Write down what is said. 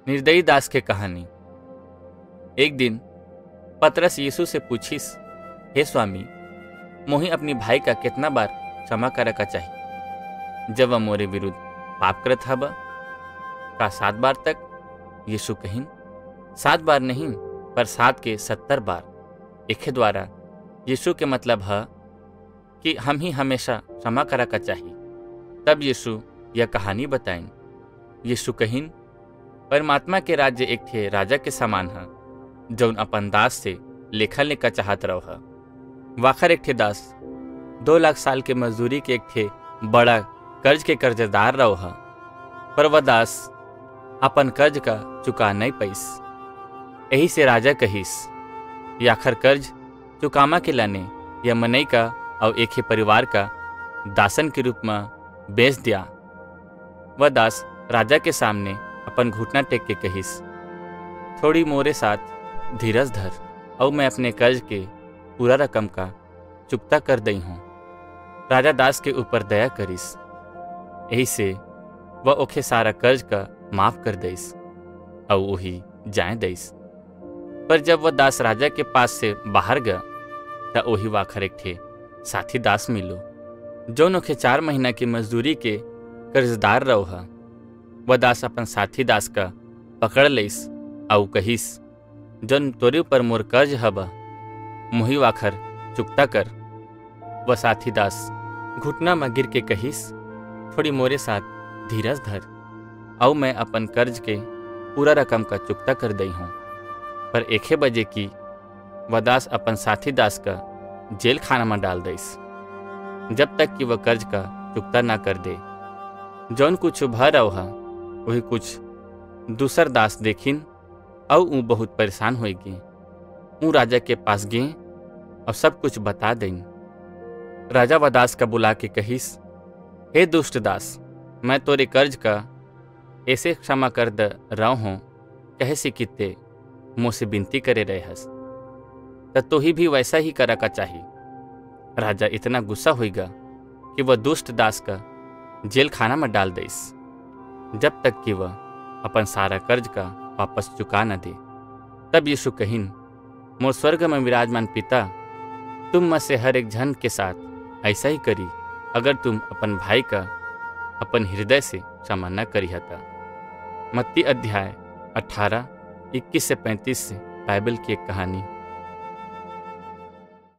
निर्दयी दास के कहानी। एक दिन पतरस यीशु से पूछिस, हे स्वामी, मोहि अपनी भाई का कितना बार क्षमा करे का चाहिए जब वह मोरे विरुद्ध पाप करत हब? का 7 बार तक? यीशु कहिन, 7 बार नहीं, पर 7 के 70 बार। एके द्वारा यीशु के मतलब है कि हम ही हमेशा क्षमा करा का चाहिए। तब यीशु यह कहानी बताइन। यीशु कहिन, परमात्मा के राज्य एक थे राजा के समान है, जौन अपन दास से लेखा लेका चाहत रहो है। वाखर एक थे दास 2 लाख साल के मजदूरी के एक थे बड़ा कर्ज के कर्जदार रहो है, पर वह दास अपन कर्ज का चुका नहीं पैस। यही से राजा कहिस, याखर कर्ज चुकामा के लाने या मनई का और एक ही परिवार का दासन के रूप में बेच दिया। वह दास राजा के सामने अपन घुटना टेक के कहिस, थोड़ी मोरे साथ धीरज धर और मैं अपने कर्ज के पूरा रकम का चुकता कर दई हूँ। राजा दास के ऊपर दया करिस, यही से वह ओखे सारा कर्ज का माफ कर दईस और वही जाए दईस। पर जब वह दास राजा के पास से बाहर गया तो वही वाखर एक थे साथी दास मिलो, जो ओखे 4 महीना की मजदूरी के कर्जदार रहो है। वह दास अपन साथी दास का पकड़ लईस और कहिस, जन तोरे ऊपर मोर कर्ज हब, मोही वाखर चुकता कर। वह साथी दास घुटना में गिर के कहिस, थोड़ी मोरे साथ धीरज धर और मैं अपन कर्ज के पूरा रकम का चुकता कर दई हूँ। पर 1 बजे की वह दास अपन साथी दास का जेल खाना में डाल दईस, जब तक कि वह कर्ज का चुकता ना कर दे। जौन कुछ भर रहो है वही कुछ दूसर दास देखिन और ऊ बहुत परेशान हो गए। ऊ राजा के पास गए और सब कुछ बता दें। राजा वह दास का बुला के कहिस, हे दुष्ट दास, मैं तोरे कर्ज का ऐसे क्षमा कर द रहा हूँ कहे से किते मुझसे विनती करे रहे हस, तो ही भी वैसा ही करा का चाहिए। राजा इतना गुस्सा होगा कि वह दुष्ट दास का जेल खाना में डाल दईस, जब तक कि वह अपन सारा कर्ज का वापस चुका न दे। तब यीशु कहिन, मोर स्वर्ग में विराजमान पिता तुम में से हर एक जन के साथ ऐसा ही करी अगर तुम अपन भाई का अपन हृदय से क्षमा न करी हता। मत्ती अध्याय 18 21 से 35 से बाइबल की एक कहानी।